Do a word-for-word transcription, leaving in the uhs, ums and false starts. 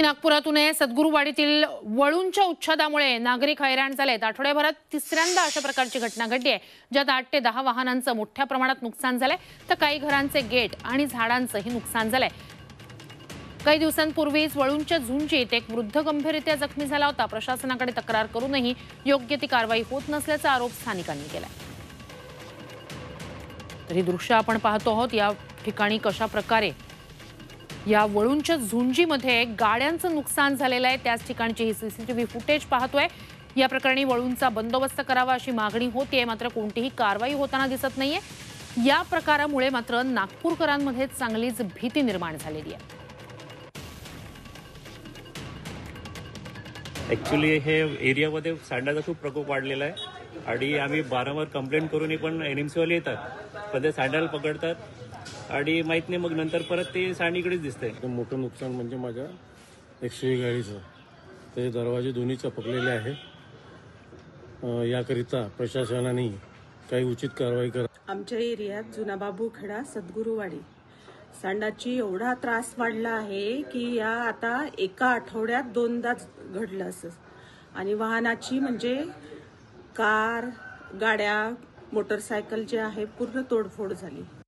नागपुरातून सद्गुरुवाडीतील वळूंच्या उच्छेदामुळे नागरिक हैराण झालेत। आठवड्याभरात तिसऱ्यांदा अशा प्रकारची घटना घडली आहे, ज्यात आठ ते दहा वाहनांचं मोठ्या प्रमाणात नुकसान झालंय, तर काही घरांचे गेट आणि झाडांचंही नुकसान झालंय। काही दिवसांपूर्वीच वळूंच्या झुंजीत एक वृद्ध गंभीररीत्या जखमी झाला होता। प्रशासनाकडे तक्रार करूनही योग्य ती कारवाई होत नसल्याचा आरोप स्थानिकांनी केलाय। तर ही दृश्य आपण पाहतो आहोत। या ठिकाणी कशा प्रकारे या वळूंच्या झुंजीमध्ये गाड्यांचं नुकसान झालेलं आहे, त्याच ठिकाणची ही सीसीटीव्ही फुटेज पाहतोय। या प्रकरणी वळूंचा बंदोबस्त करावा अशी मागणी होतीये, मात्र कोणतीही कारवाई होताना दिसत नाहीये। या प्रकारामुळे मात्र नागपूरकरांमध्ये चांगलीच भीती निर्माण झालेली आहे। ॲक्च्युली हे एरियामध्ये सांडाचा खूप प्रकोप वाढलेला आहे आणि आम्ही वारंवार कंप्लेंट करूनही पण एनएमसीवाले येतात, पण ते सांडाला पकडतात आणि माहीत नाही, मग नंतर परत ते सांडीकडेच दिसतंय। मोठं नुकसान म्हणजे माझ्या एक्सवी गाडीचं ते दरवाजे दोन्ही चपकलेले आहे। याकरिता प्रशासनाने काही उचित कारवाई करा। आमच्या एरियात जुना बाबू खेडा सद्गुरुवाडी सांडाची एवढा त्रास वाढला आहे की या आता एका आठवड्यात दोनदाच घडलं असं। आणि वाहनाची म्हणजे कार, गाड्या, मोटरसायकल जे आहे पूर्ण तोडफोड झाली।